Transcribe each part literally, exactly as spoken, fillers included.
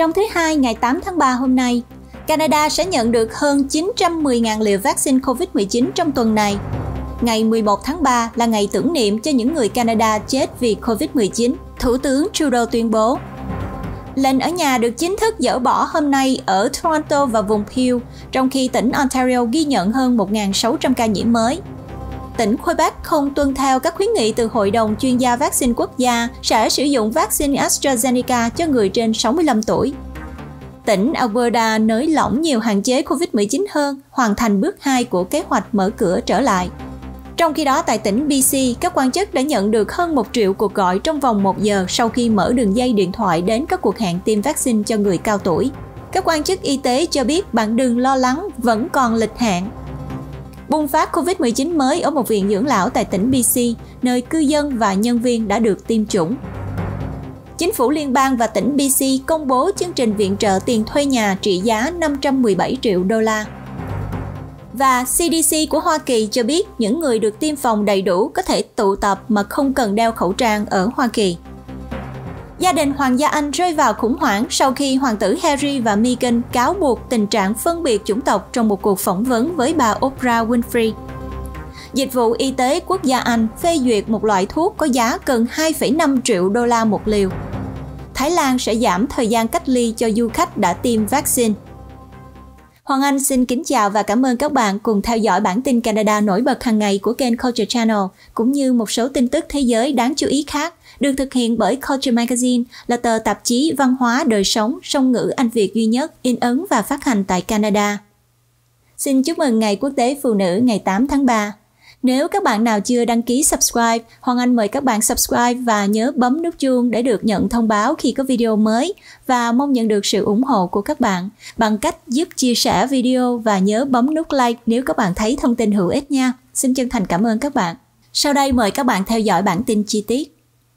Trong thứ Hai ngày tám tháng ba hôm nay, Canada sẽ nhận được hơn chín trăm mười nghìn liều vaccine covid mười chín trong tuần này. Ngày mười một tháng ba là ngày tưởng niệm cho những người Canada chết vì covid mười chín. Thủ tướng Trudeau tuyên bố. Lệnh ở nhà được chính thức dỡ bỏ hôm nay ở Toronto và vùng Peel, trong khi tỉnh Ontario ghi nhận hơn một nghìn sáu trăm ca nhiễm mới. Tỉnh Quebec không tuân theo các khuyến nghị từ Hội đồng chuyên gia vaccine quốc gia sẽ sử dụng vaccine AstraZeneca cho người trên sáu mươi lăm tuổi. Tỉnh Alberta nới lỏng nhiều hạn chế covid mười chín hơn, hoàn thành bước hai của kế hoạch mở cửa trở lại. Trong khi đó, tại tỉnh bê xê, các quan chức đã nhận được hơn một triệu cuộc gọi trong vòng một giờ sau khi mở đường dây điện thoại đến các cuộc hẹn tiêm vaccine cho người cao tuổi. Các quan chức y tế cho biết bạn đừng lo lắng, vẫn còn lịch hẹn. Bùng phát covid mười chín mới ở một viện dưỡng lão tại tỉnh bê xê, nơi cư dân và nhân viên đã được tiêm chủng. Chính phủ liên bang và tỉnh bê xê công bố chương trình viện trợ tiền thuê nhà trị giá năm trăm mười bảy triệu đô la. Và xê đê xê của Hoa Kỳ cho biết những người được tiêm phòng đầy đủ có thể tụ tập mà không cần đeo khẩu trang ở Hoa Kỳ. Gia đình Hoàng gia Anh rơi vào khủng hoảng sau khi hoàng tử Harry và Meghan cáo buộc tình trạng phân biệt chủng tộc trong một cuộc phỏng vấn với bà Oprah Winfrey. Dịch vụ Y tế Quốc gia Anh phê duyệt một loại thuốc có giá gần hai phẩy năm triệu đô la một liều. Thái Lan sẽ giảm thời gian cách ly cho du khách đã tiêm vaccine. Hoàng Anh xin kính chào và cảm ơn các bạn cùng theo dõi bản tin Canada nổi bật hàng ngày của kênh Culture Channel, cũng như một số tin tức thế giới đáng chú ý khác, được thực hiện bởi Culture Magazine, là tờ tạp chí văn hóa, đời sống, song ngữ Anh Việt duy nhất in ấn và phát hành tại Canada. Xin chúc mừng Ngày Quốc tế Phụ nữ ngày tám tháng ba. Nếu các bạn nào chưa đăng ký subscribe, Hoàng Anh mời các bạn subscribe và nhớ bấm nút chuông để được nhận thông báo khi có video mới, và mong nhận được sự ủng hộ của các bạn bằng cách giúp chia sẻ video và nhớ bấm nút like nếu các bạn thấy thông tin hữu ích nha. Xin chân thành cảm ơn các bạn. Sau đây mời các bạn theo dõi bản tin chi tiết.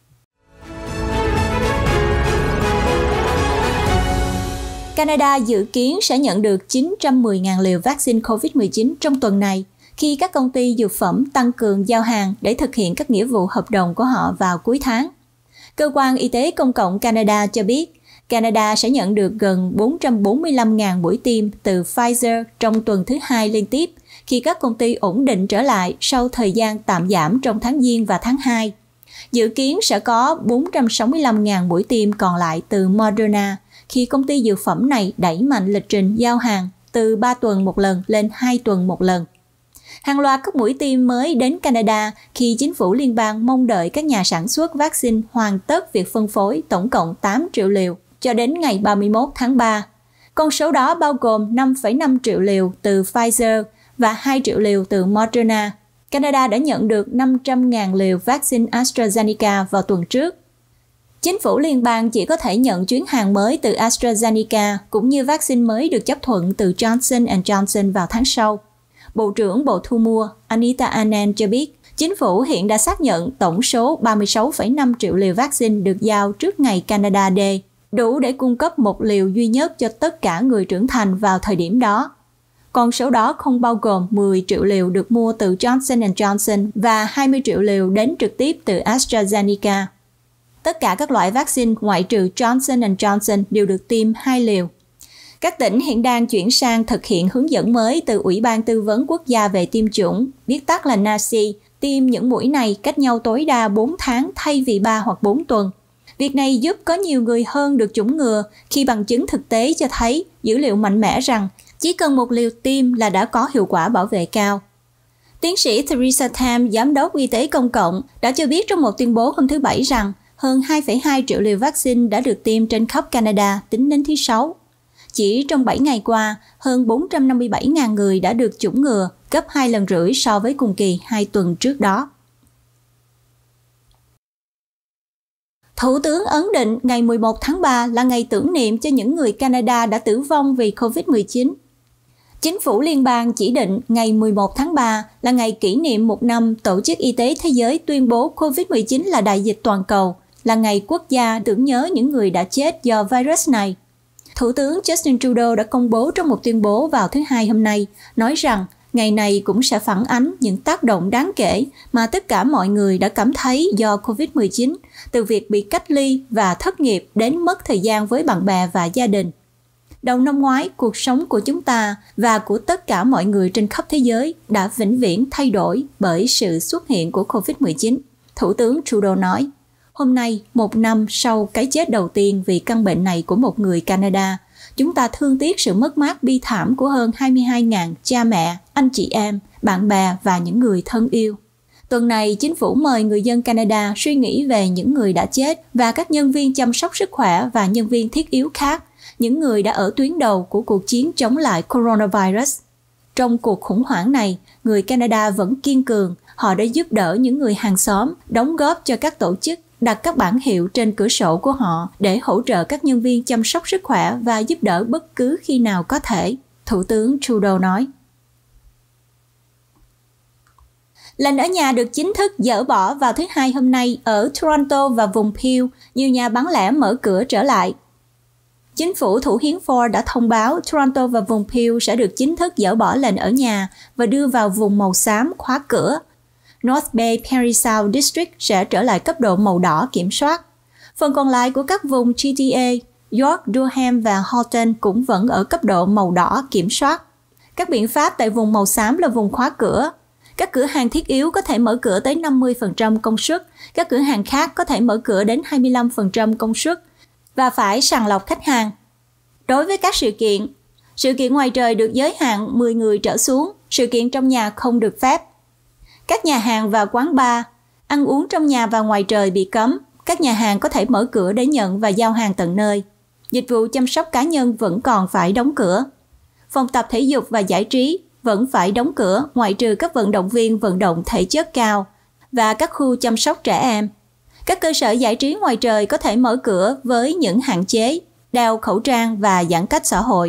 Canada dự kiến sẽ nhận được chín trăm mười nghìn liều vaccine covid mười chín trong tuần này, khi các công ty dược phẩm tăng cường giao hàng để thực hiện các nghĩa vụ hợp đồng của họ vào cuối tháng. Cơ quan Y tế Công cộng Canada cho biết, Canada sẽ nhận được gần bốn trăm bốn mươi lăm nghìn mũi tiêm từ Pfizer trong tuần thứ hai liên tiếp, khi các công ty ổn định trở lại sau thời gian tạm giảm trong tháng Giêng và tháng hai. Dự kiến sẽ có bốn trăm sáu mươi lăm nghìn mũi tiêm còn lại từ Moderna, khi công ty dược phẩm này đẩy mạnh lịch trình giao hàng từ ba tuần một lần lên hai tuần một lần. Hàng loạt các mũi tiêm mới đến Canada khi chính phủ liên bang mong đợi các nhà sản xuất vaccine hoàn tất việc phân phối tổng cộng tám triệu liều cho đến ngày ba mươi mốt tháng ba. Con số đó bao gồm năm phẩy năm triệu liều từ Pfizer và hai triệu liều từ Moderna. Canada đã nhận được năm trăm nghìn liều vaccine AstraZeneca vào tuần trước. Chính phủ liên bang chỉ có thể nhận chuyến hàng mới từ AstraZeneca cũng như vaccine mới được chấp thuận từ Johnson and Johnson vào tháng sau. Bộ trưởng Bộ Thu mua Anita Anand cho biết, chính phủ hiện đã xác nhận tổng số ba mươi sáu phẩy năm triệu liều vaccine được giao trước ngày Canada Day, đủ để cung cấp một liều duy nhất cho tất cả người trưởng thành vào thời điểm đó. Con số đó không bao gồm mười triệu liều được mua từ Johnson and Johnson và hai mươi triệu liều đến trực tiếp từ AstraZeneca. Tất cả các loại vaccine ngoại trừ Johnson and Johnson đều được tiêm hai liều. Các tỉnh hiện đang chuyển sang thực hiện hướng dẫn mới từ Ủy ban Tư vấn Quốc gia về tiêm chủng, viết tắt là en a xê i, tiêm những mũi này cách nhau tối đa bốn tháng thay vì ba hoặc bốn tuần. Việc này giúp có nhiều người hơn được chủng ngừa khi bằng chứng thực tế cho thấy dữ liệu mạnh mẽ rằng chỉ cần một liều tiêm là đã có hiệu quả bảo vệ cao. Tiến sĩ Theresa Tam, Giám đốc Y tế Công cộng, đã cho biết trong một tuyên bố hôm thứ Bảy rằng hơn hai phẩy hai triệu liều vaccine đã được tiêm trên khắp Canada tính đến thứ Sáu. Chỉ trong bảy ngày qua, hơn bốn trăm năm mươi bảy nghìn người đã được chủng ngừa, gấp hai lần rưỡi so với cùng kỳ hai tuần trước đó. Thủ tướng ấn định ngày mười một tháng ba là ngày tưởng niệm cho những người Canada đã tử vong vì covid mười chín. Chính phủ liên bang chỉ định ngày mười một tháng ba là ngày kỷ niệm một năm Tổ chức Y tế Thế giới tuyên bố covid mười chín là đại dịch toàn cầu, là ngày quốc gia tưởng nhớ những người đã chết do virus này. Thủ tướng Justin Trudeau đã công bố trong một tuyên bố vào thứ Hai hôm nay, nói rằng Ngày này cũng sẽ phản ánh những tác động đáng kể mà tất cả mọi người đã cảm thấy do covid mười chín, từ việc bị cách ly và thất nghiệp đến mất thời gian với bạn bè và gia đình. Đầu năm ngoái, cuộc sống của chúng ta và của tất cả mọi người trên khắp thế giới đã vĩnh viễn thay đổi bởi sự xuất hiện của covid mười chín, Thủ tướng Trudeau nói. Hôm nay, một năm sau cái chết đầu tiên vì căn bệnh này của một người Canada, chúng ta thương tiếc sự mất mát bi thảm của hơn hai mươi hai nghìn cha mẹ, anh chị em, bạn bè và những người thân yêu. Tuần này, chính phủ mời người dân Canada suy nghĩ về những người đã chết và các nhân viên chăm sóc sức khỏe và nhân viên thiết yếu khác, những người đã ở tuyến đầu của cuộc chiến chống lại coronavirus. Trong cuộc khủng hoảng này, người Canada vẫn kiên cường. Họ đã giúp đỡ những người hàng xóm, đóng góp cho các tổ chức, đặt các bảng hiệu trên cửa sổ của họ để hỗ trợ các nhân viên chăm sóc sức khỏe và giúp đỡ bất cứ khi nào có thể, Thủ tướng Trudeau nói. Lệnh ở nhà được chính thức dỡ bỏ vào thứ Hai hôm nay ở Toronto và vùng Peel, nhiều nhà bán lẻ mở cửa trở lại. Chính phủ thủ hiến Ford đã thông báo Toronto và vùng Peel sẽ được chính thức dỡ bỏ lệnh ở nhà và đưa vào vùng màu xám khóa cửa. North Bay Parry Sound District sẽ trở lại cấp độ màu đỏ kiểm soát. Phần còn lại của các vùng G T A, York, Durham và Halton cũng vẫn ở cấp độ màu đỏ kiểm soát. Các biện pháp tại vùng màu xám là vùng khóa cửa. Các cửa hàng thiết yếu có thể mở cửa tới năm mươi phần trăm công suất, các cửa hàng khác có thể mở cửa đến hai mươi lăm phần trăm công suất và phải sàng lọc khách hàng. Đối với các sự kiện, sự kiện ngoài trời được giới hạn mười người trở xuống, sự kiện trong nhà không được phép. Các nhà hàng và quán bar, ăn uống trong nhà và ngoài trời bị cấm. Các nhà hàng có thể mở cửa để nhận và giao hàng tận nơi. Dịch vụ chăm sóc cá nhân vẫn còn phải đóng cửa. Phòng tập thể dục và giải trí vẫn phải đóng cửa, ngoại trừ các vận động viên vận động thể chất cao và các khu chăm sóc trẻ em. Các cơ sở giải trí ngoài trời có thể mở cửa với những hạn chế, đeo khẩu trang và giãn cách xã hội.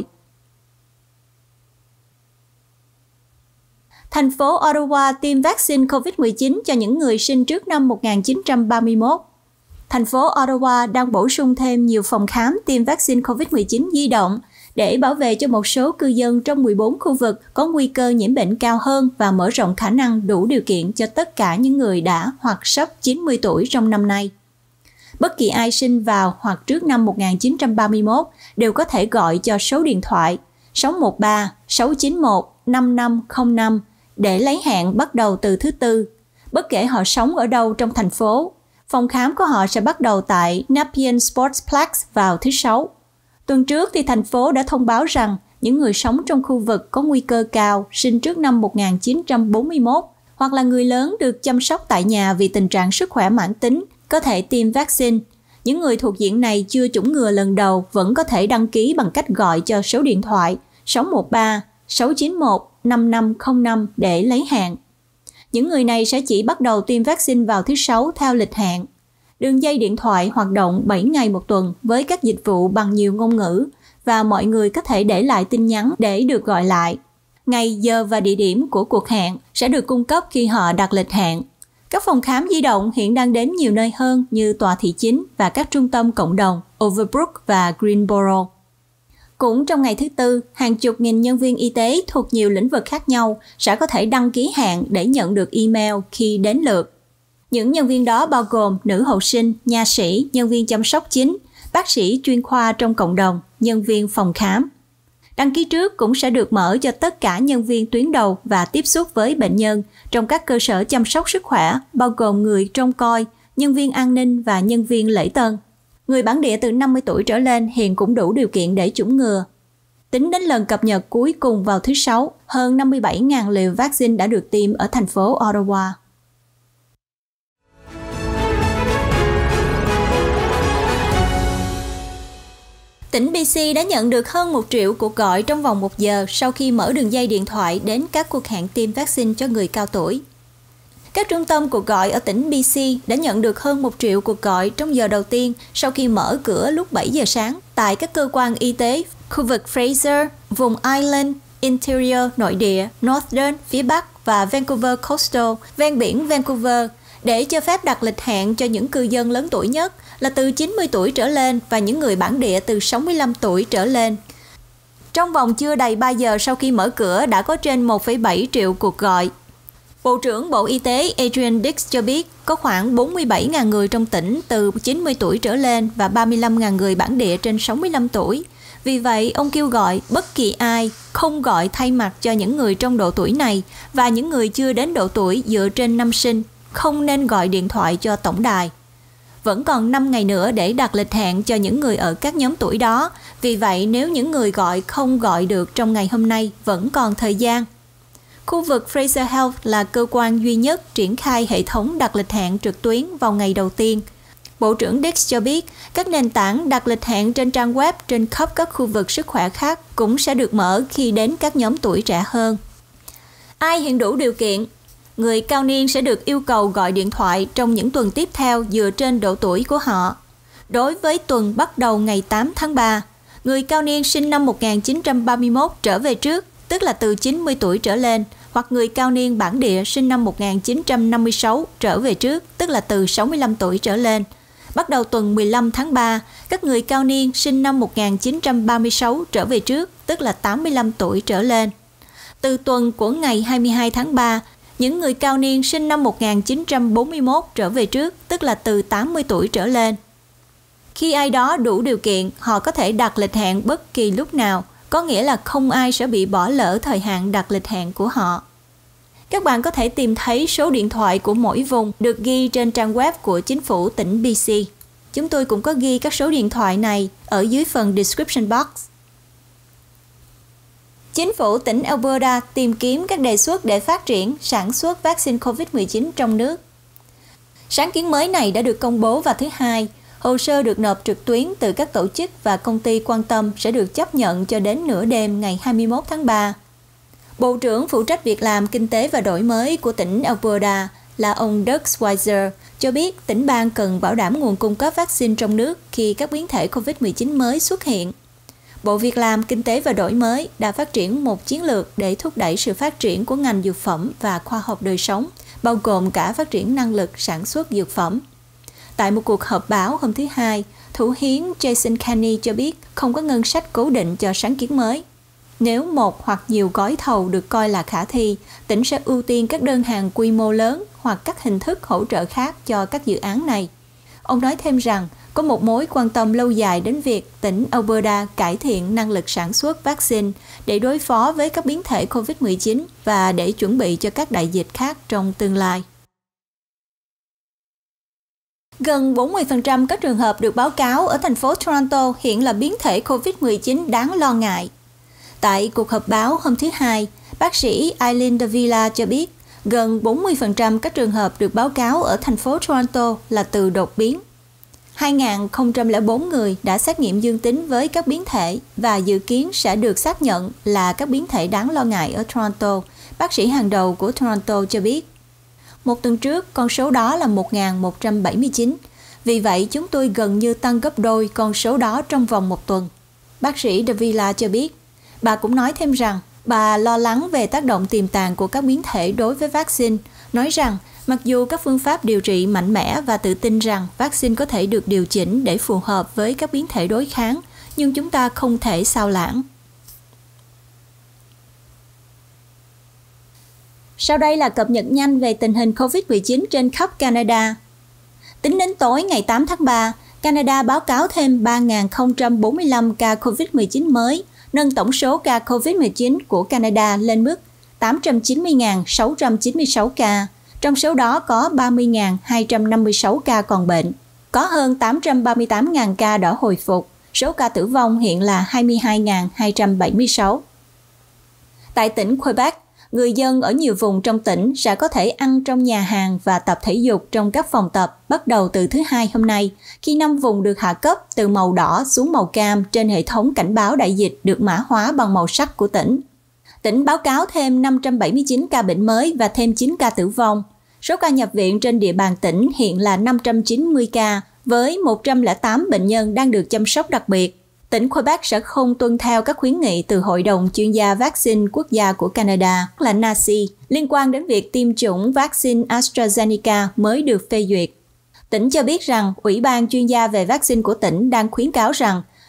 Thành phố Ottawa tiêm vaccine covid mười chín cho những người sinh trước năm một nghìn chín trăm ba mươi mốt. Thành phố Ottawa đang bổ sung thêm nhiều phòng khám tiêm vaccine covid mười chín di động để bảo vệ cho một số cư dân trong mười bốn khu vực có nguy cơ nhiễm bệnh cao hơn và mở rộng khả năng đủ điều kiện cho tất cả những người đã hoặc sắp chín mươi tuổi trong năm nay. Bất kỳ ai sinh vào hoặc trước năm một nghìn chín trăm ba mươi mốt đều có thể gọi cho số điện thoại sáu một ba sáu chín một năm năm không năm để lấy hẹn bắt đầu từ thứ Tư, bất kể họ sống ở đâu trong thành phố. Phòng khám của họ sẽ bắt đầu tại Nepean Sportsplex vào thứ Sáu. Tuần trước thì thành phố đã thông báo rằng những người sống trong khu vực có nguy cơ cao sinh trước năm một nghìn chín trăm bốn mươi mốt hoặc là người lớn được chăm sóc tại nhà vì tình trạng sức khỏe mãn tính có thể tiêm vaccine. Những người thuộc diện này chưa chủng ngừa lần đầu vẫn có thể đăng ký bằng cách gọi cho số điện thoại sáu một ba sáu chín một năm năm không năm để lấy hẹn. Những người này sẽ chỉ bắt đầu tiêm vaccine vào thứ Sáu theo lịch hẹn. Đường dây điện thoại hoạt động bảy ngày một tuần với các dịch vụ bằng nhiều ngôn ngữ và mọi người có thể để lại tin nhắn để được gọi lại. Ngày, giờ và địa điểm của cuộc hẹn sẽ được cung cấp khi họ đặt lịch hẹn. Các phòng khám di động hiện đang đến nhiều nơi hơn như tòa thị chính và các trung tâm cộng đồng Overbrook và Greenboro. Cũng trong ngày thứ Tư, hàng chục nghìn nhân viên y tế thuộc nhiều lĩnh vực khác nhau sẽ có thể đăng ký hẹn để nhận được email khi đến lượt. Những nhân viên đó bao gồm nữ hậu sinh, nha sĩ, nhân viên chăm sóc chính, bác sĩ chuyên khoa trong cộng đồng, nhân viên phòng khám. Đăng ký trước cũng sẽ được mở cho tất cả nhân viên tuyến đầu và tiếp xúc với bệnh nhân trong các cơ sở chăm sóc sức khỏe, bao gồm người trông coi, nhân viên an ninh và nhân viên lễ tân. Người bản địa từ năm mươi tuổi trở lên hiện cũng đủ điều kiện để chủng ngừa. Tính đến lần cập nhật cuối cùng vào thứ Sáu, hơn năm mươi bảy nghìn liều vaccine đã được tiêm ở thành phố Ottawa. Tỉnh bê xê đã nhận được hơn một triệu cuộc gọi trong vòng một giờ sau khi mở đường dây điện thoại đến các cuộc hẹn tiêm vaccine cho người cao tuổi. Các trung tâm cuộc gọi ở tỉnh bê xê đã nhận được hơn một triệu cuộc gọi trong giờ đầu tiên sau khi mở cửa lúc bảy giờ sáng tại các cơ quan y tế, khu vực Fraser, vùng Island, Interior nội địa, Northern phía Bắc và Vancouver Coastal, ven biển Vancouver, để cho phép đặt lịch hẹn cho những cư dân lớn tuổi nhất là từ chín mươi tuổi trở lên và những người bản địa từ sáu mươi lăm tuổi trở lên. Trong vòng chưa đầy ba giờ sau khi mở cửa đã có trên một phẩy bảy triệu cuộc gọi. Bộ trưởng Bộ Y tế Adrian Dix cho biết có khoảng bốn mươi bảy nghìn người trong tỉnh từ chín mươi tuổi trở lên và ba mươi lăm nghìn người bản địa trên sáu mươi lăm tuổi. Vì vậy, ông kêu gọi bất kỳ ai không gọi thay mặt cho những người trong độ tuổi này và những người chưa đến độ tuổi dựa trên năm sinh không nên gọi điện thoại cho tổng đài. Vẫn còn năm ngày nữa để đặt lịch hẹn cho những người ở các nhóm tuổi đó. Vì vậy, nếu những người gọi không gọi được trong ngày hôm nay, vẫn còn thời gian. Khu vực Fraser Health là cơ quan duy nhất triển khai hệ thống đặt lịch hẹn trực tuyến vào ngày đầu tiên. Bộ trưởng Dix cho biết các nền tảng đặt lịch hẹn trên trang web trên khắp các khu vực sức khỏe khác cũng sẽ được mở khi đến các nhóm tuổi trẻ hơn. Ai hiện đủ điều kiện? Người cao niên sẽ được yêu cầu gọi điện thoại trong những tuần tiếp theo dựa trên độ tuổi của họ. Đối với tuần bắt đầu ngày tám tháng ba, người cao niên sinh năm một nghìn chín trăm ba mươi mốt trở về trước, tức là từ chín mươi tuổi trở lên, hoặc người cao niên bản địa sinh năm một nghìn chín trăm năm mươi sáu trở về trước, tức là từ sáu mươi lăm tuổi trở lên. Bắt đầu tuần mười lăm tháng ba, các người cao niên sinh năm một nghìn chín trăm ba mươi sáu trở về trước, tức là tám mươi lăm tuổi trở lên. Từ tuần của ngày hai mươi hai tháng ba, những người cao niên sinh năm một nghìn chín trăm bốn mươi mốt trở về trước, tức là từ tám mươi tuổi trở lên. Khi ai đó đủ điều kiện, họ có thể đặt lịch hẹn bất kỳ lúc nào, có nghĩa là không ai sẽ bị bỏ lỡ thời hạn đặt lịch hẹn của họ. Các bạn có thể tìm thấy số điện thoại của mỗi vùng được ghi trên trang web của chính phủ tỉnh bê xê. Chúng tôi cũng có ghi các số điện thoại này ở dưới phần description box. Chính phủ tỉnh Alberta tìm kiếm các đề xuất để phát triển sản xuất vaccine covid mười chín trong nước. Sáng kiến mới này đã được công bố vào thứ Hai. Hồ sơ được nộp trực tuyến từ các tổ chức và công ty quan tâm sẽ được chấp nhận cho đến nửa đêm ngày hai mươi mốt tháng ba. Bộ trưởng phụ trách việc làm kinh tế và đổi mới của tỉnh Alberta là ông Doug Switzer cho biết tỉnh bang cần bảo đảm nguồn cung cấp vaccine trong nước khi các biến thể covid mười chín mới xuất hiện. Bộ Việc làm Kinh tế và Đổi mới đã phát triển một chiến lược để thúc đẩy sự phát triển của ngành dược phẩm và khoa học đời sống, bao gồm cả phát triển năng lực sản xuất dược phẩm. Tại một cuộc họp báo hôm thứ Hai, Thủ hiến Jason Kenney cho biết không có ngân sách cố định cho sáng kiến mới. Nếu một hoặc nhiều gói thầu được coi là khả thi, tỉnh sẽ ưu tiên các đơn hàng quy mô lớn hoặc các hình thức hỗ trợ khác cho các dự án này. Ông nói thêm rằng có một mối quan tâm lâu dài đến việc tỉnh Alberta cải thiện năng lực sản xuất vaccine để đối phó với các biến thể covid mười chín và để chuẩn bị cho các đại dịch khác trong tương lai. Gần bốn mươi phần trăm các trường hợp được báo cáo ở thành phố Toronto hiện là biến thể covid mười chín đáng lo ngại. Tại cuộc họp báo hôm thứ Hai, bác sĩ Eileen Davila cho biết gần bốn mươi phần trăm các trường hợp được báo cáo ở thành phố Toronto là từ đột biến. hai nghìn không trăm lẻ bốn người đã xét nghiệm dương tính với các biến thể và dự kiến sẽ được xác nhận là các biến thể đáng lo ngại ở Toronto, bác sĩ hàng đầu của Toronto cho biết. Một tuần trước, con số đó là một nghìn một trăm bảy mươi chín. Vì vậy, chúng tôi gần như tăng gấp đôi con số đó trong vòng một tuần. Bác sĩ Davila cho biết. Bà cũng nói thêm rằng bà lo lắng về tác động tiềm tàng của các biến thể đối với vaccine, nói rằng mặc dù các phương pháp điều trị mạnh mẽ và tự tin rằng vaccine có thể được điều chỉnh để phù hợp với các biến thể đối kháng, nhưng chúng ta không thể sao lãng. Sau đây là cập nhật nhanh về tình hình covid mười chín trên khắp Canada. Tính đến tối ngày tám tháng ba, Canada báo cáo thêm ba nghìn không trăm bốn mươi lăm ca covid mười chín mới, nâng tổng số ca covid mười chín của Canada lên mức tám trăm chín mươi nghìn sáu trăm chín mươi sáu ca. Trong số đó có ba mươi nghìn hai trăm năm mươi sáu ca còn bệnh. Có hơn tám trăm ba mươi tám nghìn ca đã hồi phục. Số ca tử vong hiện là hai mươi hai nghìn hai trăm bảy mươi sáu. Tại tỉnh Quebec, người dân ở nhiều vùng trong tỉnh sẽ có thể ăn trong nhà hàng và tập thể dục trong các phòng tập bắt đầu từ thứ Hai hôm nay, khi năm vùng được hạ cấp từ màu đỏ xuống màu cam trên hệ thống cảnh báo đại dịch được mã hóa bằng màu sắc của tỉnh. Tỉnh báo cáo thêm năm trăm bảy mươi chín ca bệnh mới và thêm chín ca tử vong. Số ca nhập viện trên địa bàn tỉnh hiện là năm trăm chín mươi ca, với một trăm lẻ tám bệnh nhân đang được chăm sóc đặc biệt. Tỉnh Quebec sẽ không tuân theo các khuyến nghị từ Hội đồng chuyên gia vaccine quốc gia của Canada là N A C I liên quan đến việc tiêm chủng vaccine AstraZeneca mới được phê duyệt. Tỉnh cho biết rằng Ủy ban chuyên gia về vaccine của tỉnh đang khuyến cáo rằng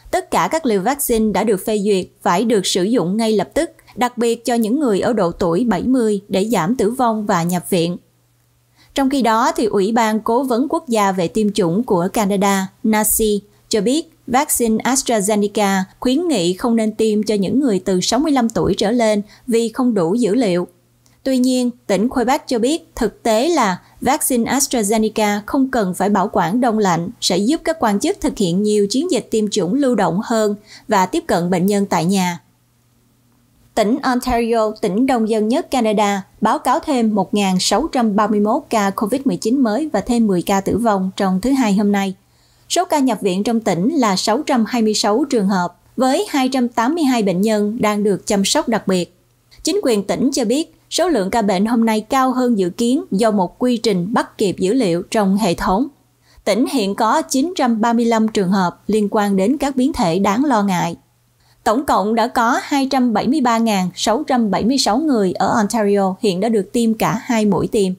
Tất cả các liều vaccine đã được phê duyệt phải được sử dụng ngay lập tức, đặc biệt cho những người ở độ tuổi bảy mươi để giảm tử vong và nhập viện. Trong khi đó, thì Ủy ban Cố vấn Quốc gia về tiêm chủng của Canada, N A C I, cho biết vaccine AstraZeneca khuyến nghị không nên tiêm cho những người từ sáu mươi lăm tuổi trở lên vì không đủ dữ liệu. Tuy nhiên, tỉnh Quebec cho biết thực tế là vaccine AstraZeneca không cần phải bảo quản đông lạnh sẽ giúp các quan chức thực hiện nhiều chiến dịch tiêm chủng lưu động hơn và tiếp cận bệnh nhân tại nhà. Tỉnh Ontario, tỉnh đông dân nhất Canada, báo cáo thêm một nghìn sáu trăm ba mươi mốt ca covid mười chín mới và thêm mười ca tử vong trong thứ Hai hôm nay. Số ca nhập viện trong tỉnh là sáu trăm hai mươi sáu trường hợp, với hai trăm tám mươi hai bệnh nhân đang được chăm sóc đặc biệt. Chính quyền tỉnh cho biết số lượng ca bệnh hôm nay cao hơn dự kiến do một quy trình bắt kịp dữ liệu trong hệ thống. Tỉnh hiện có chín trăm ba mươi lăm trường hợp liên quan đến các biến thể đáng lo ngại. Tổng cộng đã có hai trăm bảy mươi ba nghìn sáu trăm bảy mươi sáu người ở Ontario hiện đã được tiêm cả hai mũi tiêm.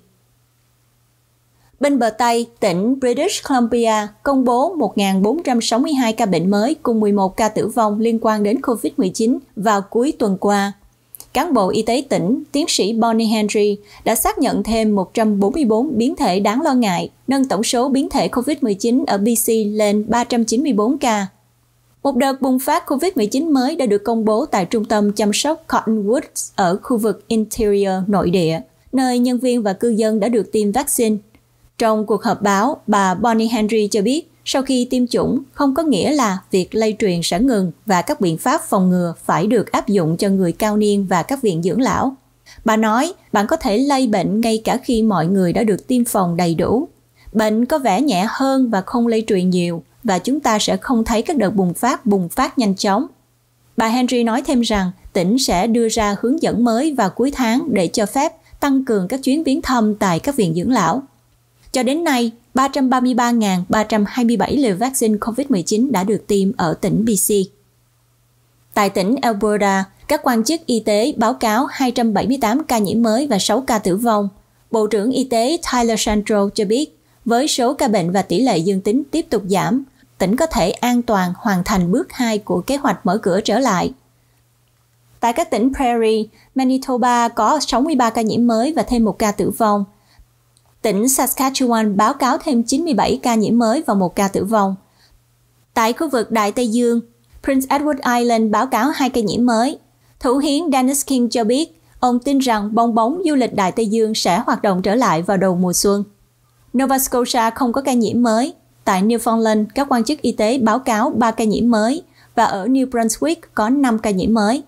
Bên bờ Tây, tỉnh British Columbia công bố một nghìn bốn trăm sáu mươi hai ca bệnh mới cùng mười một ca tử vong liên quan đến covid mười chín vào cuối tuần qua. Cán bộ y tế tỉnh, tiến sĩ Bonnie Henry, đã xác nhận thêm một trăm bốn mươi bốn biến thể đáng lo ngại, nâng tổng số biến thể covid mười chín ở bê xê lên ba trăm chín mươi bốn ca. Một đợt bùng phát covid mười chín mới đã được công bố tại trung tâm chăm sóc Cottonwoods ở khu vực Interior nội địa, nơi nhân viên và cư dân đã được tiêm vaccine. Trong cuộc họp báo, bà Bonnie Henry cho biết sau khi tiêm chủng không có nghĩa là việc lây truyền sẽ ngừng và các biện pháp phòng ngừa phải được áp dụng cho người cao niên và các viện dưỡng lão. Bà nói, bạn có thể lây bệnh ngay cả khi mọi người đã được tiêm phòng đầy đủ. Bệnh có vẻ nhẹ hơn và không lây truyền nhiều, và chúng ta sẽ không thấy các đợt bùng phát bùng phát nhanh chóng. Bà Henry nói thêm rằng tỉnh sẽ đưa ra hướng dẫn mới vào cuối tháng để cho phép tăng cường các chuyến viếng thăm tại các viện dưỡng lão. Cho đến nay, ba trăm ba mươi ba nghìn ba trăm hai mươi bảy liều vaccine covid mười chín đã được tiêm ở tỉnh bê xê. Tại tỉnh Alberta, các quan chức y tế báo cáo hai trăm bảy mươi tám ca nhiễm mới và sáu ca tử vong. Bộ trưởng Y tế Tyler Sandro cho biết, với số ca bệnh và tỷ lệ dương tính tiếp tục giảm, tỉnh có thể an toàn hoàn thành bước hai của kế hoạch mở cửa trở lại. Tại các tỉnh Prairie, Manitoba có sáu mươi ba ca nhiễm mới và thêm một ca tử vong. Tỉnh Saskatchewan báo cáo thêm chín mươi bảy ca nhiễm mới và một ca tử vong. Tại khu vực Đại Tây Dương, Prince Edward Island báo cáo hai ca nhiễm mới. Thủ hiến Dennis King cho biết, ông tin rằng bong bóng du lịch Đại Tây Dương sẽ hoạt động trở lại vào đầu mùa xuân. Nova Scotia không có ca nhiễm mới. Tại Newfoundland, các quan chức y tế báo cáo ba ca nhiễm mới và ở New Brunswick có năm ca nhiễm mới.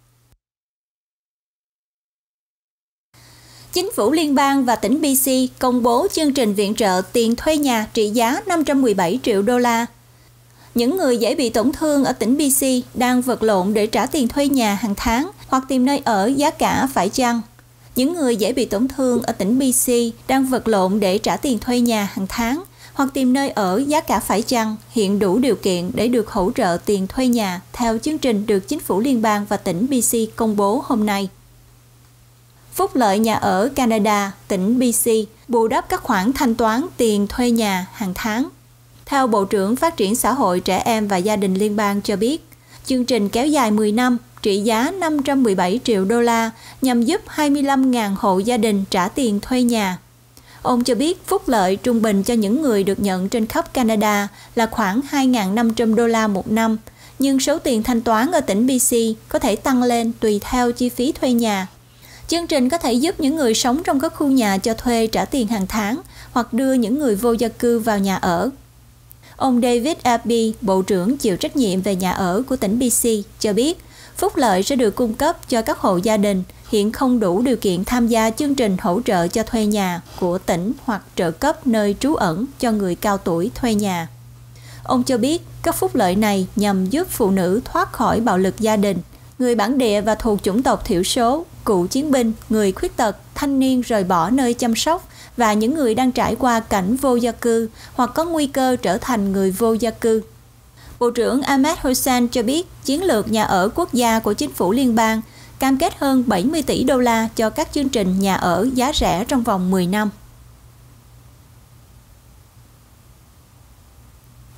Chính phủ liên bang và tỉnh bê xê công bố chương trình viện trợ tiền thuê nhà trị giá năm trăm mười bảy triệu đô la. Những người dễ bị tổn thương ở tỉnh bê xê đang vật lộn để trả tiền thuê nhà hàng tháng hoặc tìm nơi ở giá cả phải chăng. Những người dễ bị tổn thương ở tỉnh bê xê đang vật lộn để trả tiền thuê nhà hàng tháng hoặc tìm nơi ở giá cả phải chăng hiện đủ điều kiện để được hỗ trợ tiền thuê nhà theo chương trình được chính phủ liên bang và tỉnh bê xê công bố hôm nay. Phúc lợi nhà ở Canada, tỉnh bê xê bù đắp các khoản thanh toán tiền thuê nhà hàng tháng. Theo Bộ trưởng Phát triển Xã hội, Trẻ em và Gia đình Liên bang cho biết, chương trình kéo dài mười năm, trị giá năm trăm mười bảy triệu đô la nhằm giúp hai mươi lăm nghìn hộ gia đình trả tiền thuê nhà. Ông cho biết phúc lợi trung bình cho những người được nhận trên khắp Canada là khoảng hai nghìn năm trăm đô la một năm, nhưng số tiền thanh toán ở tỉnh bê xê có thể tăng lên tùy theo chi phí thuê nhà. Chương trình có thể giúp những người sống trong các khu nhà cho thuê trả tiền hàng tháng hoặc đưa những người vô gia cư vào nhà ở. Ông David Abbey, Bộ trưởng chịu trách nhiệm về nhà ở của tỉnh bê xê, cho biết phúc lợi sẽ được cung cấp cho các hộ gia đình hiện không đủ điều kiện tham gia chương trình hỗ trợ cho thuê nhà của tỉnh hoặc trợ cấp nơi trú ẩn cho người cao tuổi thuê nhà. Ông cho biết các phúc lợi này nhằm giúp phụ nữ thoát khỏi bạo lực gia đình, người bản địa và thuộc chủng tộc thiểu số, cựu chiến binh, người khuyết tật, thanh niên rời bỏ nơi chăm sóc và những người đang trải qua cảnh vô gia cư hoặc có nguy cơ trở thành người vô gia cư. Bộ trưởng Ahmed Hussein cho biết chiến lược nhà ở quốc gia của chính phủ liên bang cam kết hơn bảy mươi tỷ đô la cho các chương trình nhà ở giá rẻ trong vòng mười năm.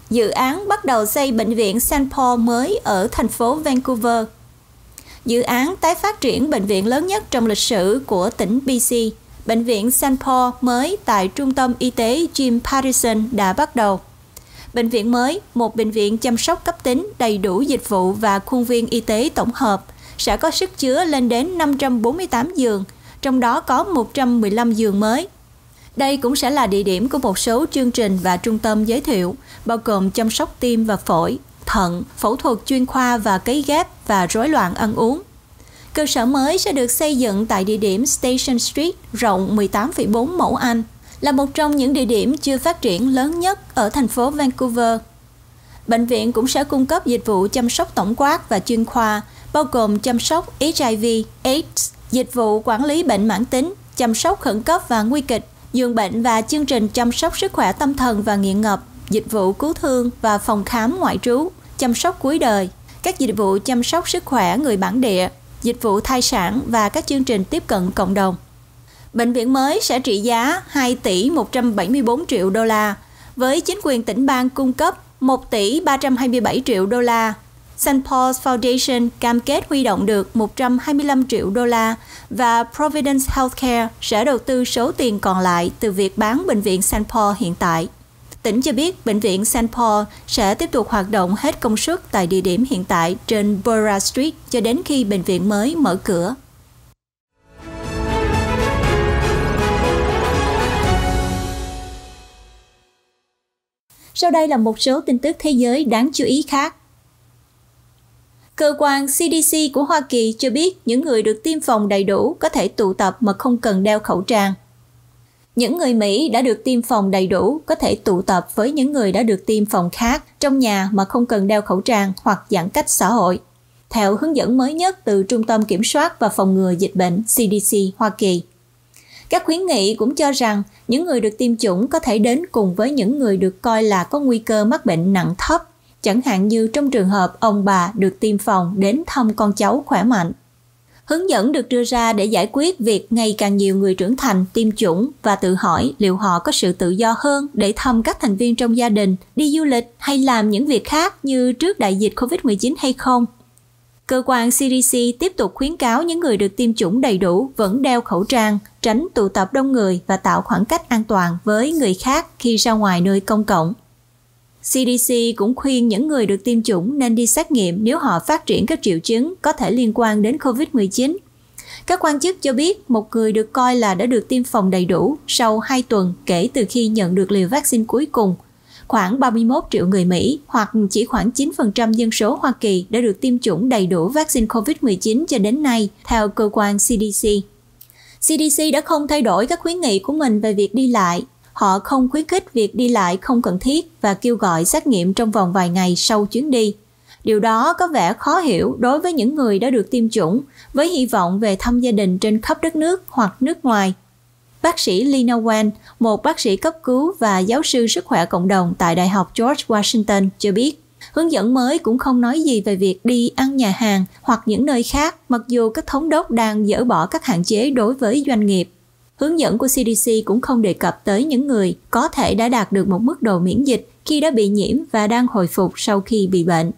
Dự án bắt đầu xây bệnh viện Saint Paul mới ở thành phố Vancouver. Dự án tái phát triển bệnh viện lớn nhất trong lịch sử của tỉnh bê xê, bệnh viện Saint Paul mới tại Trung tâm Y tế Jim Pattison đã bắt đầu. Bệnh viện mới, một bệnh viện chăm sóc cấp tính đầy đủ dịch vụ và khuôn viên y tế tổng hợp, sẽ có sức chứa lên đến năm trăm bốn mươi tám giường, trong đó có một trăm mười lăm giường mới. Đây cũng sẽ là địa điểm của một số chương trình và trung tâm giới thiệu, bao gồm chăm sóc tim và phổi, thận, phẫu thuật chuyên khoa và cấy ghép và rối loạn ăn uống. Cơ sở mới sẽ được xây dựng tại địa điểm Station Street rộng mười tám phẩy bốn mẫu Anh, là một trong những địa điểm chưa phát triển lớn nhất ở thành phố Vancouver. Bệnh viện cũng sẽ cung cấp dịch vụ chăm sóc tổng quát và chuyên khoa, bao gồm chăm sóc H I V, AIDS, dịch vụ quản lý bệnh mãn tính, chăm sóc khẩn cấp và nguy kịch, giường bệnh và chương trình chăm sóc sức khỏe tâm thần và nghiện ngập, dịch vụ cứu thương và phòng khám ngoại trú, chăm sóc cuối đời, các dịch vụ chăm sóc sức khỏe người bản địa, dịch vụ thai sản và các chương trình tiếp cận cộng đồng. Bệnh viện mới sẽ trị giá hai tỷ một trăm bảy mươi bốn triệu đô la, với chính quyền tỉnh bang cung cấp một tỷ ba trăm hai mươi bảy triệu đô la. Saint Paul's Foundation cam kết huy động được một trăm hai mươi lăm triệu đô la và Providence Healthcare sẽ đầu tư số tiền còn lại từ việc bán bệnh viện Saint Paul hiện tại. Tỉnh cho biết bệnh viện Saint Paul sẽ tiếp tục hoạt động hết công suất tại địa điểm hiện tại trên Bora Street cho đến khi bệnh viện mới mở cửa. Sau đây là một số tin tức thế giới đáng chú ý khác. Cơ quan C D C của Hoa Kỳ cho biết những người được tiêm phòng đầy đủ có thể tụ tập mà không cần đeo khẩu trang. Những người Mỹ đã được tiêm phòng đầy đủ có thể tụ tập với những người đã được tiêm phòng khác trong nhà mà không cần đeo khẩu trang hoặc giãn cách xã hội, theo hướng dẫn mới nhất từ Trung tâm Kiểm soát và Phòng ngừa Dịch bệnh C D C Hoa Kỳ. Các khuyến nghị cũng cho rằng những người được tiêm chủng có thể đến cùng với những người được coi là có nguy cơ mắc bệnh nặng thấp, chẳng hạn như trong trường hợp ông bà được tiêm phòng đến thăm con cháu khỏe mạnh. Hướng dẫn được đưa ra để giải quyết việc ngày càng nhiều người trưởng thành tiêm chủng và tự hỏi liệu họ có sự tự do hơn để thăm các thành viên trong gia đình, đi du lịch hay làm những việc khác như trước đại dịch covid mười chín hay không. Cơ quan C D C tiếp tục khuyến cáo những người được tiêm chủng đầy đủ vẫn đeo khẩu trang, tránh tụ tập đông người và tạo khoảng cách an toàn với người khác khi ra ngoài nơi công cộng. C D C cũng khuyên những người được tiêm chủng nên đi xét nghiệm nếu họ phát triển các triệu chứng có thể liên quan đến covid mười chín. Các quan chức cho biết một người được coi là đã được tiêm phòng đầy đủ sau hai tuần kể từ khi nhận được liều vaccine cuối cùng. Khoảng ba mươi mốt triệu người Mỹ, hoặc chỉ khoảng chín phần trăm dân số Hoa Kỳ đã được tiêm chủng đầy đủ vaccine covid mười chín cho đến nay, theo cơ quan C D C. C D C đã không thay đổi các khuyến nghị của mình về việc đi lại. Họ không khuyến khích việc đi lại không cần thiết và kêu gọi xét nghiệm trong vòng vài ngày sau chuyến đi. Điều đó có vẻ khó hiểu đối với những người đã được tiêm chủng, với hy vọng về thăm gia đình trên khắp đất nước hoặc nước ngoài. Bác sĩ Lina Wen, một bác sĩ cấp cứu và giáo sư sức khỏe cộng đồng tại Đại học George Washington cho biết, hướng dẫn mới cũng không nói gì về việc đi ăn nhà hàng hoặc những nơi khác, mặc dù các thống đốc đang dỡ bỏ các hạn chế đối với doanh nghiệp. Hướng dẫn của C D C cũng không đề cập tới những người có thể đã đạt được một mức độ miễn dịch khi đã bị nhiễm và đang hồi phục sau khi bị bệnh.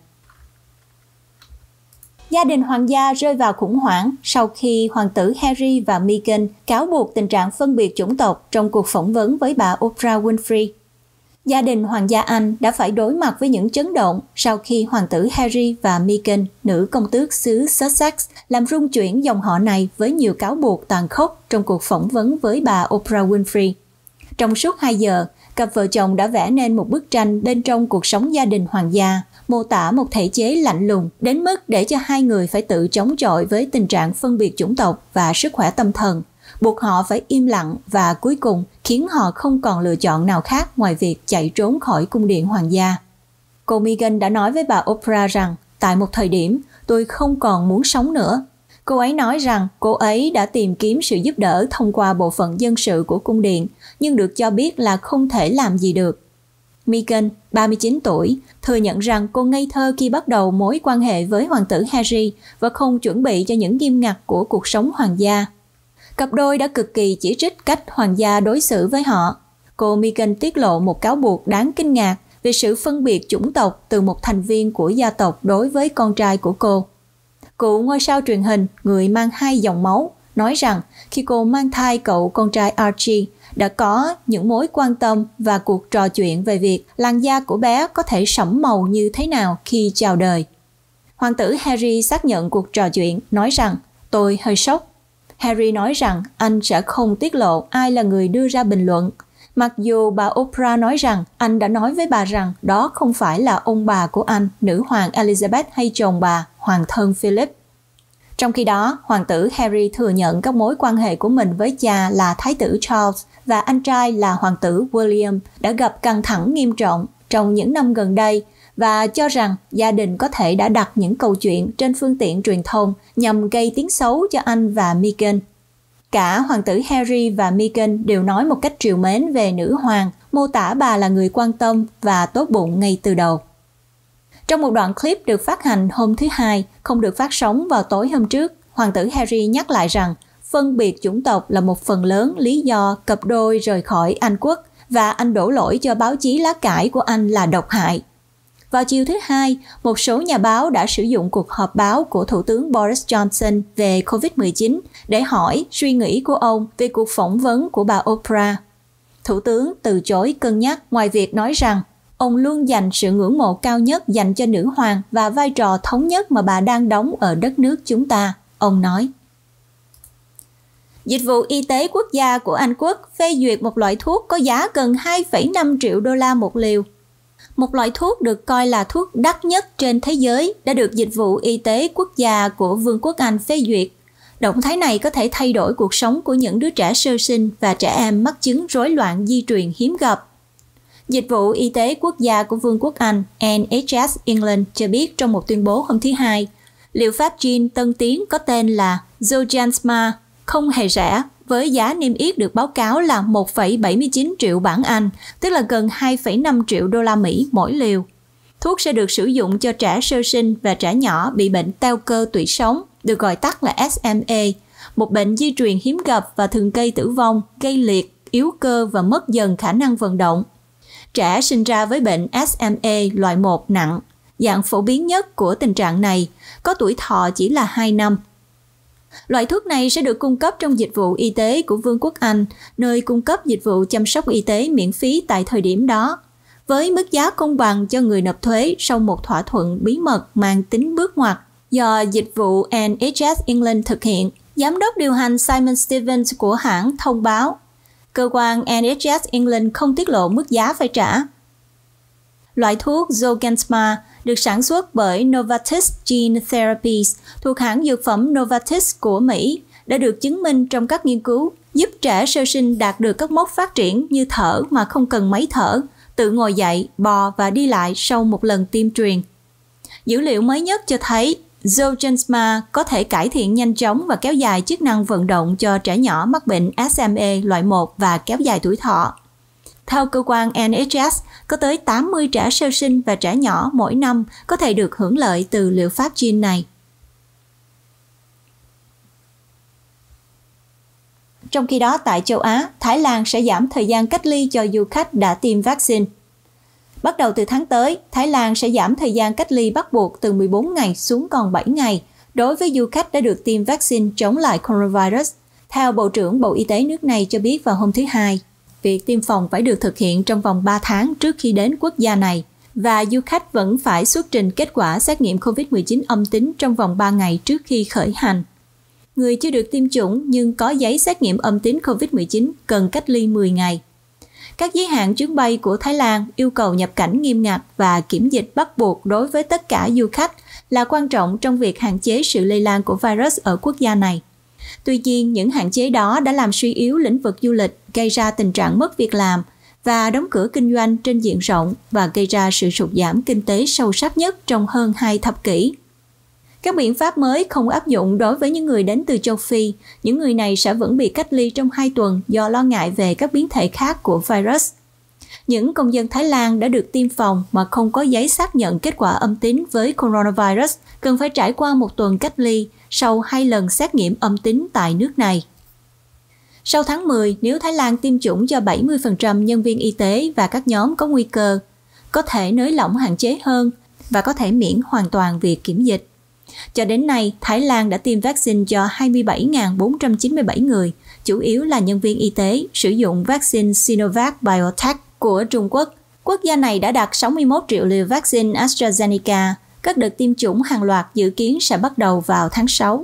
Gia đình hoàng gia rơi vào khủng hoảng sau khi hoàng tử Harry và Meghan cáo buộc tình trạng phân biệt chủng tộc trong cuộc phỏng vấn với bà Oprah Winfrey. Gia đình hoàng gia Anh đã phải đối mặt với những chấn động sau khi hoàng tử Harry và Meghan, nữ công tước xứ Sussex, làm rung chuyển dòng họ này với nhiều cáo buộc tàn khốc trong cuộc phỏng vấn với bà Oprah Winfrey. Trong suốt hai giờ, cặp vợ chồng đã vẽ nên một bức tranh bên trong cuộc sống gia đình hoàng gia, mô tả một thể chế lạnh lùng đến mức để cho hai người phải tự chống chọi với tình trạng phân biệt chủng tộc và sức khỏe tâm thần, buộc họ phải im lặng và cuối cùng khiến họ không còn lựa chọn nào khác ngoài việc chạy trốn khỏi cung điện hoàng gia. Cô Meghan đã nói với bà Oprah rằng, tại một thời điểm, tôi không còn muốn sống nữa. Cô ấy nói rằng cô ấy đã tìm kiếm sự giúp đỡ thông qua bộ phận dân sự của cung điện, nhưng được cho biết là không thể làm gì được. Meghan, ba mươi chín tuổi, thừa nhận rằng cô ngây thơ khi bắt đầu mối quan hệ với hoàng tử Harry và không chuẩn bị cho những nghiêm ngặt của cuộc sống hoàng gia. Cặp đôi đã cực kỳ chỉ trích cách hoàng gia đối xử với họ. Cô Meghan tiết lộ một cáo buộc đáng kinh ngạc về sự phân biệt chủng tộc từ một thành viên của gia tộc đối với con trai của cô. Cựu ngôi sao truyền hình, người mang hai dòng máu, nói rằng khi cô mang thai cậu con trai Archie, đã có những mối quan tâm và cuộc trò chuyện về việc làn da của bé có thể sẫm màu như thế nào khi chào đời. Hoàng tử Harry xác nhận cuộc trò chuyện, nói rằng tôi hơi sốc. Harry nói rằng anh sẽ không tiết lộ ai là người đưa ra bình luận, mặc dù bà Oprah nói rằng anh đã nói với bà rằng đó không phải là ông bà của anh, nữ hoàng Elizabeth hay chồng bà, hoàng thân Philip. Trong khi đó, hoàng tử Harry thừa nhận các mối quan hệ của mình với cha là thái tử Charles và anh trai là hoàng tử William đã gặp căng thẳng nghiêm trọng trong những năm gần đây và cho rằng gia đình có thể đã đặt những câu chuyện trên phương tiện truyền thông nhằm gây tiếng xấu cho anh và Meghan. Cả hoàng tử Harry và Meghan đều nói một cách trìu mến về nữ hoàng, mô tả bà là người quan tâm và tốt bụng ngay từ đầu. Trong một đoạn clip được phát hành hôm thứ Hai, không được phát sóng vào tối hôm trước, hoàng tử Harry nhắc lại rằng phân biệt chủng tộc là một phần lớn lý do cặp đôi rời khỏi Anh quốc và anh đổ lỗi cho báo chí lá cải của anh là độc hại. Vào chiều thứ Hai, một số nhà báo đã sử dụng cuộc họp báo của Thủ tướng Boris Johnson về covid mười chín để hỏi suy nghĩ của ông về cuộc phỏng vấn của bà Oprah. Thủ tướng từ chối cân nhắc ngoài việc nói rằng ông luôn dành sự ngưỡng mộ cao nhất dành cho nữ hoàng và vai trò thống nhất mà bà đang đóng ở đất nước chúng ta, ông nói. Dịch vụ y tế quốc gia của Anh quốc phê duyệt một loại thuốc có giá gần hai phẩy năm triệu đô la một liều. Một loại thuốc được coi là thuốc đắt nhất trên thế giới đã được Dịch vụ Y tế Quốc gia của Vương quốc Anh phê duyệt. Động thái này có thể thay đổi cuộc sống của những đứa trẻ sơ sinh và trẻ em mắc chứng rối loạn di truyền hiếm gặp. Dịch vụ Y tế Quốc gia của Vương quốc Anh N H S England cho biết trong một tuyên bố hôm thứ Hai, liệu pháp gene tân tiến có tên là Zolgensma không hề rẻ, với giá niêm yết được báo cáo là một phẩy bảy mươi chín triệu bảng Anh, tức là gần hai phẩy năm triệu đô la Mỹ mỗi liều. Thuốc sẽ được sử dụng cho trẻ sơ sinh và trẻ nhỏ bị bệnh teo cơ tủy sống, được gọi tắt là S M A, một bệnh di truyền hiếm gặp và thường gây tử vong, gây liệt, yếu cơ và mất dần khả năng vận động. Trẻ sinh ra với bệnh S M A loại một nặng, dạng phổ biến nhất của tình trạng này, có tuổi thọ chỉ là hai năm. Loại thuốc này sẽ được cung cấp trong dịch vụ y tế của Vương quốc Anh, nơi cung cấp dịch vụ chăm sóc y tế miễn phí tại thời điểm đó, với mức giá công bằng cho người nộp thuế sau một thỏa thuận bí mật mang tính bước ngoặt do dịch vụ N H S England thực hiện. Giám đốc điều hành Simon Stevens của hãng thông báo, cơ quan N H S England không tiết lộ mức giá phải trả. Loại thuốc Zolgensma được sản xuất bởi Novartis Gene Therapies thuộc hãng dược phẩm Novartis của Mỹ đã được chứng minh trong các nghiên cứu giúp trẻ sơ sinh đạt được các mốc phát triển như thở mà không cần máy thở, tự ngồi dậy, bò và đi lại sau một lần tiêm truyền. Dữ liệu mới nhất cho thấy Zolgensma có thể cải thiện nhanh chóng và kéo dài chức năng vận động cho trẻ nhỏ mắc bệnh S M A loại một và kéo dài tuổi thọ. Theo cơ quan N H S, có tới tám mươi trẻ sơ sinh và trẻ nhỏ mỗi năm có thể được hưởng lợi từ liệu pháp gene này. Trong khi đó, tại châu Á, Thái Lan sẽ giảm thời gian cách ly cho du khách đã tiêm vaccine. Bắt đầu từ tháng tới, Thái Lan sẽ giảm thời gian cách ly bắt buộc từ mười bốn ngày xuống còn bảy ngày đối với du khách đã được tiêm vaccine chống lại coronavirus, theo Bộ trưởng Bộ Y tế nước này cho biết vào hôm thứ Hai. Việc tiêm phòng phải được thực hiện trong vòng ba tháng trước khi đến quốc gia này, và du khách vẫn phải xuất trình kết quả xét nghiệm covid mười chín âm tính trong vòng ba ngày trước khi khởi hành. Người chưa được tiêm chủng nhưng có giấy xét nghiệm âm tính covid mười chín cần cách ly mười ngày. Các giới hạn chuyến bay của Thái Lan yêu cầu nhập cảnh nghiêm ngặt và kiểm dịch bắt buộc đối với tất cả du khách là quan trọng trong việc hạn chế sự lây lan của virus ở quốc gia này. Tuy nhiên, những hạn chế đó đã làm suy yếu lĩnh vực du lịch, gây ra tình trạng mất việc làm và đóng cửa kinh doanh trên diện rộng và gây ra sự sụt giảm kinh tế sâu sắc nhất trong hơn hai thập kỷ. Các biện pháp mới không áp dụng đối với những người đến từ châu Phi. Những người này sẽ vẫn bị cách ly trong hai tuần do lo ngại về các biến thể khác của virus. Những công dân Thái Lan đã được tiêm phòng mà không có giấy xác nhận kết quả âm tính với coronavirus cần phải trải qua một tuần cách ly sau hai lần xét nghiệm âm tính tại nước này. Sau tháng mười, nếu Thái Lan tiêm chủng cho bảy mươi phần trăm nhân viên y tế và các nhóm có nguy cơ, có thể nới lỏng hạn chế hơn và có thể miễn hoàn toàn việc kiểm dịch. Cho đến nay, Thái Lan đã tiêm vaccine cho hai mươi bảy nghìn bốn trăm chín mươi bảy người, chủ yếu là nhân viên y tế, sử dụng vaccine Sinovac Biotech của Trung Quốc. Quốc gia này đã đặt sáu mươi mốt triệu liều vaccine AstraZeneca. Các đợt tiêm chủng hàng loạt dự kiến sẽ bắt đầu vào tháng sáu.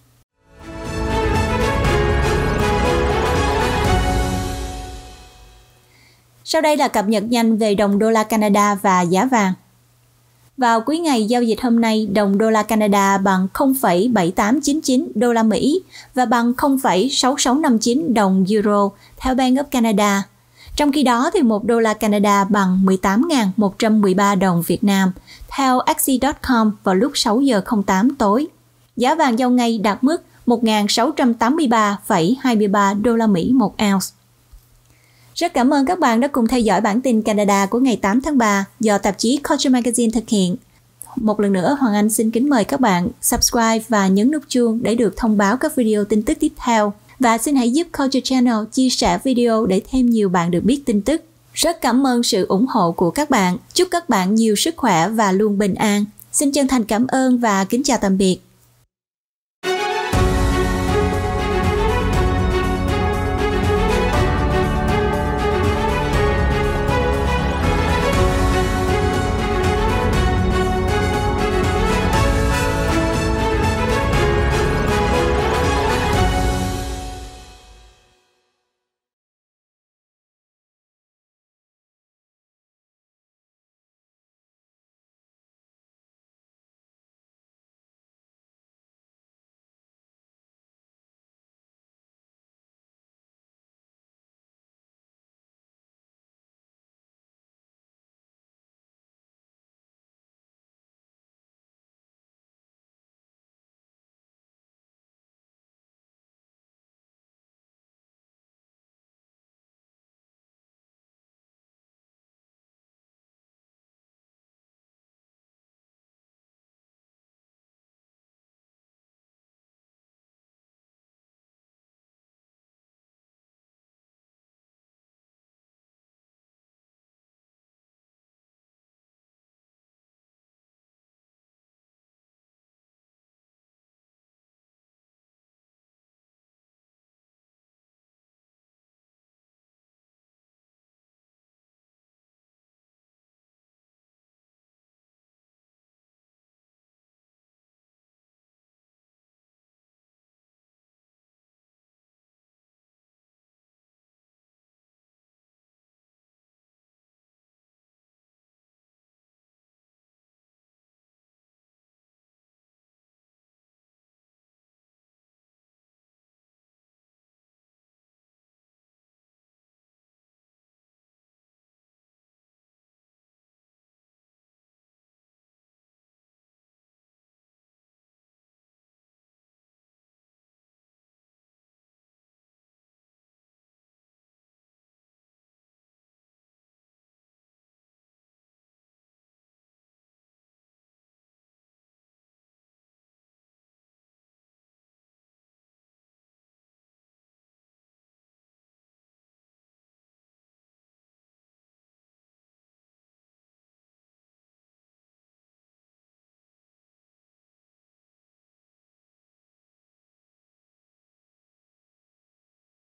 Sau đây là cập nhật nhanh về đồng đô la Canada và giá vàng. Vào cuối ngày giao dịch hôm nay, đồng đô la Canada bằng không phẩy bảy tám chín chín đô la Mỹ và bằng không phẩy sáu sáu năm chín đồng euro theo Bank of Canada. Trong khi đó, thì một đô la Canada bằng mười tám nghìn một trăm mười ba đồng Việt Nam theo Axie chấm com vào lúc sáu giờ không tám tối. Giá vàng giao ngay đạt mức một nghìn sáu trăm tám mươi ba phẩy hai mươi ba đô la Mỹ một ounce. Rất cảm ơn các bạn đã cùng theo dõi bản tin Canada của ngày tám tháng ba do tạp chí Culture Magazine thực hiện. Một lần nữa, Hoàng Anh xin kính mời các bạn subscribe và nhấn nút chuông để được thông báo các video tin tức tiếp theo. Và xin hãy giúp Culture Channel chia sẻ video để thêm nhiều bạn được biết tin tức. Rất cảm ơn sự ủng hộ của các bạn. Chúc các bạn nhiều sức khỏe và luôn bình an. Xin chân thành cảm ơn và kính chào tạm biệt.